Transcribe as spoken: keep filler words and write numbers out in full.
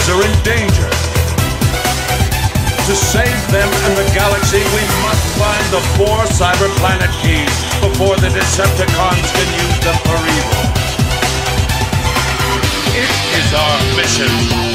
lives are in danger. To save them and the galaxy, we must find the four Cyber Planet keys before the Decepticons can use them for evil. It is our mission.